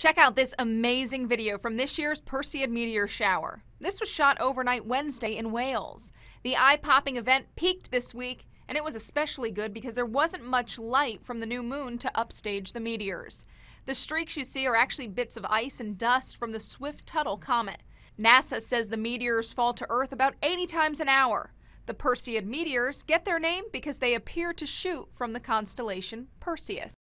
Check out this amazing video from this year's Perseid Meteor shower. This was shot overnight Wednesday in Wales. The eye-popping event peaked this week, and it was especially good because there wasn't much light from the new moon to upstage the meteors. The streaks you see are actually bits of ice and dust from the Swift-Tuttle comet. NASA says the meteors fall to Earth about 80 times an hour. The Perseid meteors get their name because they appear to shoot from the constellation Perseus.